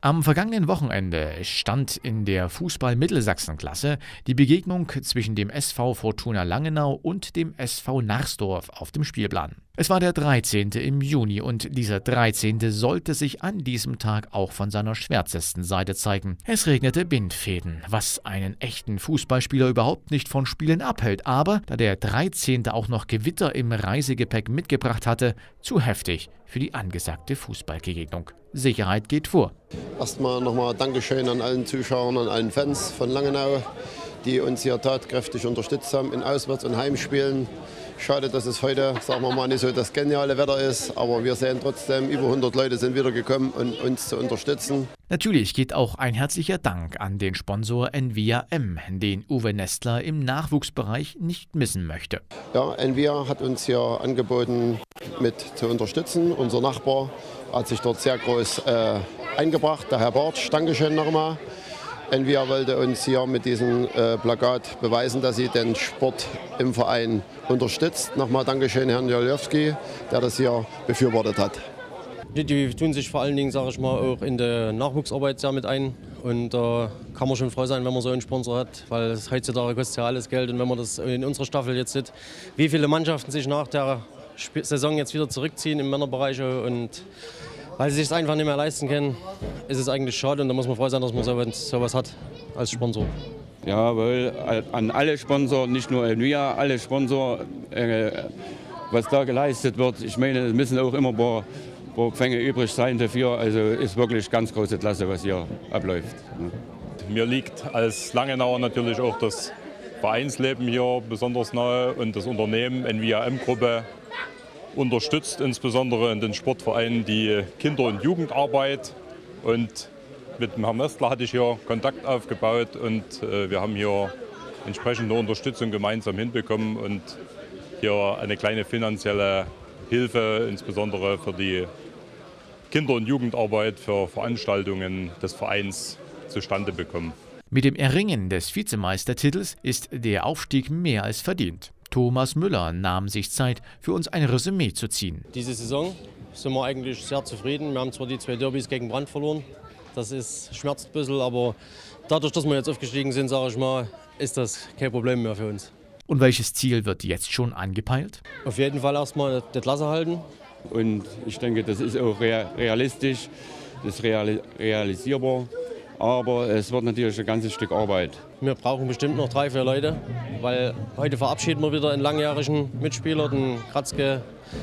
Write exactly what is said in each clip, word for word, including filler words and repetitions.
Am vergangenen Wochenende stand in der Fußball-Mittelsachsen-Klasse die Begegnung zwischen dem S V Fortuna Langenau und dem S V Narsdorf auf dem Spielplan. Es war der dreizehnte im Juni und dieser dreizehnte sollte sich an diesem Tag auch von seiner schwärzesten Seite zeigen. Es regnete Bindfäden, was einen echten Fußballspieler überhaupt nicht von Spielen abhält, aber da der dreizehnte auch noch Gewitter im Reisegepäck mitgebracht hatte, zu heftig für die angesagte Fußballbegegnung. Sicherheit geht vor. Erstmal nochmal Dankeschön an allen Zuschauern, an allen Fans von Langenau, die uns hier tatkräftig unterstützt haben in Auswärts- und Heimspielen. Schade, dass es heute, sagen wir mal, nicht so das geniale Wetter ist, aber wir sehen trotzdem, über hundert Leute sind wieder gekommen, um uns zu unterstützen. Natürlich geht auch ein herzlicher Dank an den Sponsor Envia M, den Uwe Nestler im Nachwuchsbereich nicht missen möchte. Ja, Envia hat uns hier angeboten, mit zu unterstützen. Unser Nachbar hat sich dort sehr groß äh, eingebracht, der Herr Bartsch. Dankeschön nochmal. Envia wollte uns hier mit diesem äh, Plakat beweisen, dass sie den Sport im Verein unterstützt. Nochmal Dankeschön Herrn Jolowski, der das hier befürwortet hat. Die, die tun sich vor allen Dingen, sage ich mal, auch in der Nachwuchsarbeit sehr mit ein. Und da äh, kann man schon froh sein, wenn man so einen Sponsor hat, weil es heutzutage kostet ja alles Geld. Und wenn man das in unserer Staffel jetzt sieht, wie viele Mannschaften sich nach der Saison jetzt wieder zurückziehen im Männerbereich und weil sie sich es einfach nicht mehr leisten können, ist es eigentlich schade und da muss man froh sein, dass man sowas, sowas hat als Sponsor. Jawohl, an alle Sponsoren, nicht nur Envia, alle Sponsoren, äh, was da geleistet wird. Ich meine, es müssen auch immer ein paar, paar Pfänge übrig sein dafür. Also ist wirklich ganz große Klasse, was hier abläuft. Mir liegt als Langenauer natürlich auch das Vereinsleben hier besonders nahe und das Unternehmen Envia M-Gruppe unterstützt insbesondere in den Sportvereinen die Kinder- und Jugendarbeit. Und mit dem Herrn Nestler hatte ich hier Kontakt aufgebaut und äh, wir haben hier entsprechende Unterstützung gemeinsam hinbekommen und hier eine kleine finanzielle Hilfe, insbesondere für die Kinder- und Jugendarbeit, für Veranstaltungen des Vereins zustande bekommen. Mit dem Erringen des Vizemeistertitels ist der Aufstieg mehr als verdient. Thomas Müller nahm sich Zeit, für uns ein Resümee zu ziehen. Diese Saison sind wir eigentlich sehr zufrieden. Wir haben zwar die zwei Derbys gegen Brand verloren, das ist, schmerzt ein bisschen, aber dadurch, dass wir jetzt aufgestiegen sind, sage ich mal, ist das kein Problem mehr für uns. Und welches Ziel wird jetzt schon angepeilt? Auf jeden Fall erstmal die Klasse halten. Und ich denke, das ist auch realistisch, das ist realisierbar. Aber es wird natürlich ein ganzes Stück Arbeit. Wir brauchen bestimmt noch drei, vier Leute, weil heute verabschieden wir wieder einen langjährigen Mitspieler, den Kratzke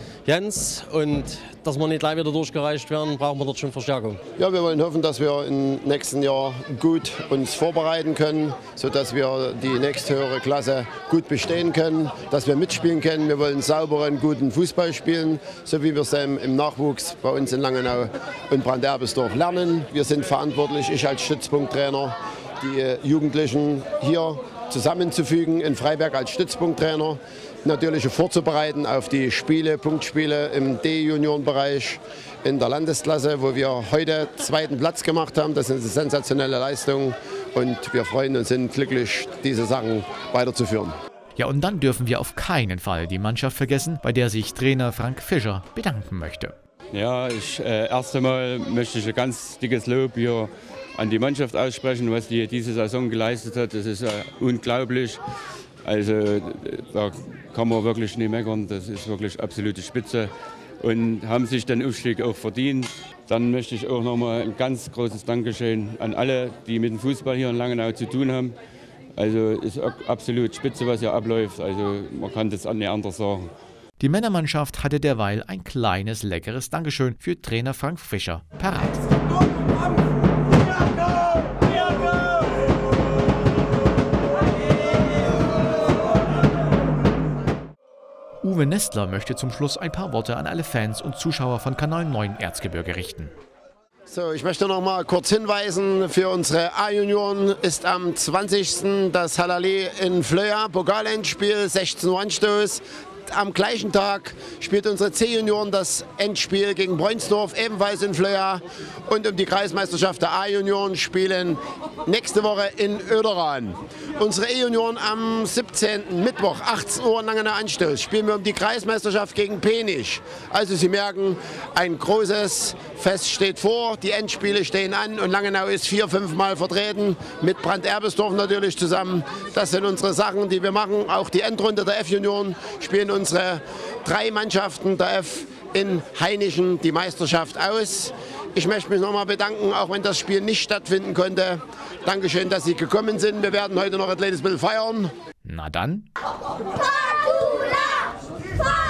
Jens. Und dass wir nicht gleich wieder durchgereicht werden, brauchen wir dort schon Verstärkung. Ja, wir wollen hoffen, dass wir im nächsten Jahr gut uns vorbereiten können, sodass wir die nächsthöhere Klasse gut bestehen können, dass wir mitspielen können. Wir wollen sauberen, guten Fußball spielen, so wie wir es im Nachwuchs bei uns in Langenau und Brand-Erbisdorf lernen. Wir sind verantwortlich, ich als Stützpunkttrainer, die Jugendlichen hier zusammenzufügen, in Freiberg als Stützpunkttrainer, natürlich vorzubereiten auf die Spiele, Punktspiele im D-Juniorenbereich in der Landesklasse, wo wir heute zweiten Platz gemacht haben. Das ist eine sensationelle Leistung und wir freuen uns, sind glücklich, diese Sachen weiterzuführen. Ja, und dann dürfen wir auf keinen Fall die Mannschaft vergessen, bei der sich Trainer Frank Fischer bedanken möchte. Ja, ich, äh, erst einmal möchte ich ein ganz dickes Lob hier an die Mannschaft aussprechen, was die diese Saison geleistet hat. Das ist äh, unglaublich. Also da kann man wirklich nicht meckern. Das ist wirklich absolute Spitze und haben sich den Aufstieg auch verdient. Dann möchte ich auch noch mal ein ganz großes Dankeschön an alle, die mit dem Fußball hier in Langenau zu tun haben. Also ist absolut spitze, was hier abläuft. Also man kann das nicht anders sagen. Die Männermannschaft hatte derweil ein kleines, leckeres Dankeschön für Trainer Frank Fischer parat. Uwe Nestler möchte zum Schluss ein paar Worte an alle Fans und Zuschauer von Kanal neun Erzgebirge richten. So, ich möchte noch mal kurz hinweisen, für unsere A-Junioren ist am zwanzigsten das Halali in Flöa, Pokalendspiel, sechzehn Uhr Anstoß. direkt am gleichen Tag spielt unsere C-Junioren das Endspiel gegen Breunsdorf, ebenfalls in Flöa. Und um die Kreismeisterschaft der A-Junioren spielen nächste Woche in Oederan. Unsere E-Junioren am siebzehnten Mittwoch, achtzehn Uhr, Langenau Anstoß, spielen wir um die Kreismeisterschaft gegen Penich. Also Sie merken, ein großes Fest steht vor, die Endspiele stehen an und Langenau ist vier, fünf Mal vertreten, mit Brandt-Erbesdorf natürlich zusammen. Das sind unsere Sachen, die wir machen. Auch die Endrunde der F-Junioren spielen unsere drei Mannschaften der F in Hainichen die Meisterschaft aus. Ich möchte mich nochmal bedanken, auch wenn das Spiel nicht stattfinden konnte. Dankeschön, dass Sie gekommen sind. Wir werden heute noch ein kleines bisschen feiern. Na dann. Fortuna! Fortuna!